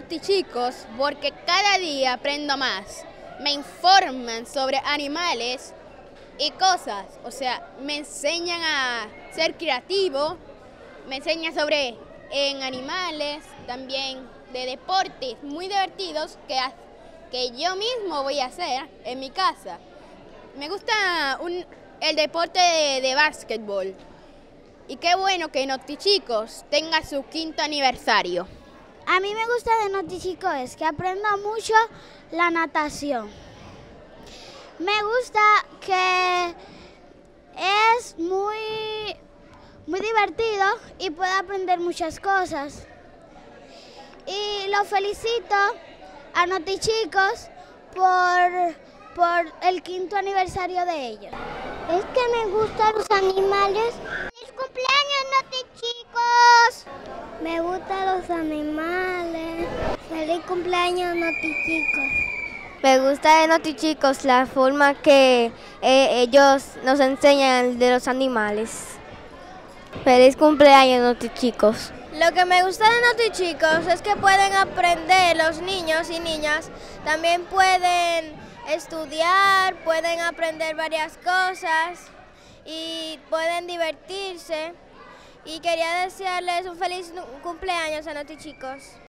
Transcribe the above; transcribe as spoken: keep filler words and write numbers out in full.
Noti Chicos porque cada día aprendo más. Me informan sobre animales y cosas, o sea, me enseñan a ser creativo, me enseñan sobre en animales, también de deportes muy divertidos que, que yo mismo voy a hacer en mi casa. Me gusta un, el deporte de, de básquetbol y qué bueno que Noti Chicos tenga su quinto aniversario. A mí me gusta de Noti Chicos es que aprendo mucho la natación. Me gusta que es muy, muy divertido y puedo aprender muchas cosas. Y lo felicito a Noti Chicos por, por el quinto aniversario de ellos. Es que me gustan los animales. ¡Feliz cumpleaños, Noti Chicos! Me gustan los animales. ¡Feliz cumpleaños, Noti Chicos! Me gusta de Noti Chicos la forma que eh, ellos nos enseñan de los animales. ¡Feliz cumpleaños, Noti Chicos! Lo que me gusta de Noti Chicos es que pueden aprender los niños y niñas, también pueden estudiar, pueden aprender varias cosas y pueden divertirse. Y quería desearles un feliz cumpleaños a Noti Chicos.